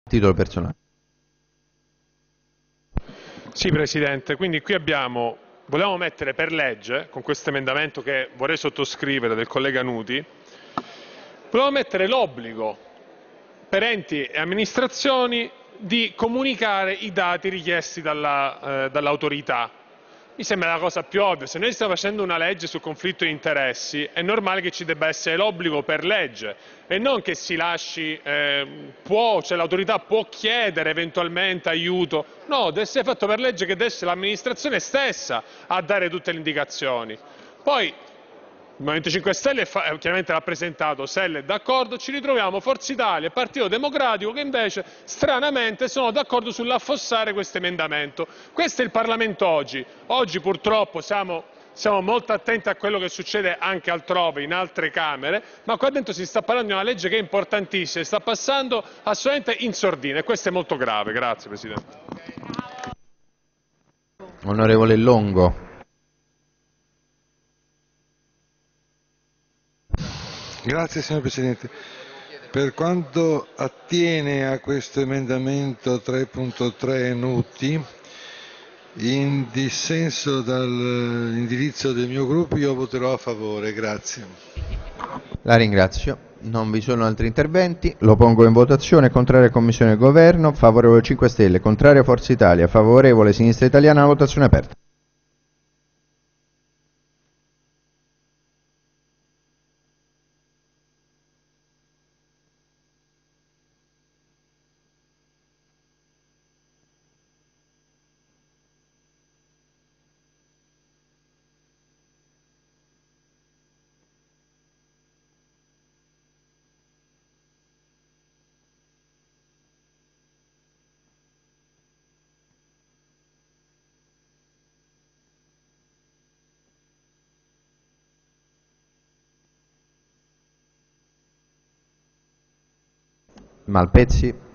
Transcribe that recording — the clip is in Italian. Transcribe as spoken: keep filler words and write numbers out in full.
titolo personale. Sì, Presidente, quindi qui abbiamo, volevamo mettere per legge, con questo emendamento che vorrei sottoscrivere del collega Nuti, volevamo mettere l'obbligo per enti e amministrazioni di comunicare i dati richiesti dalla, eh, dall'autorità. Mi sembra la cosa più ovvia. Se noi stiamo facendo una legge sul conflitto di interessi, è normale che ci debba essere l'obbligo per legge e non che si lasci, eh, può, cioè l'autorità può chiedere eventualmente aiuto. No, deve essere fatto per legge che deve essere l'amministrazione stessa a dare tutte le indicazioni. Poi il Movimento cinque Stelle fa, chiaramente l'ha presentato, S E L è d'accordo, ci ritroviamo Forza Italia e Partito Democratico che invece stranamente sono d'accordo sull'affossare questo emendamento. Questo è il Parlamento oggi. Oggi purtroppo siamo, siamo molto attenti a quello che succede anche altrove, in altre Camere, ma qua dentro si sta parlando di una legge che è importantissima, sta passando assolutamente in sordina e questo è molto grave. Grazie Presidente. Onorevole Longo. Grazie signor Presidente. Per quanto attiene a questo emendamento tre punto tre Nuti, in dissenso dall'indirizzo del mio gruppo io voterò a favore, grazie. La ringrazio. Non vi sono altri interventi. Lo pongo in votazione. Contraria Commissione Governo. Favorevole cinque Stelle. Contraria Forza Italia. Favorevole Sinistra Italiana. La votazione è aperta. Malpezzi.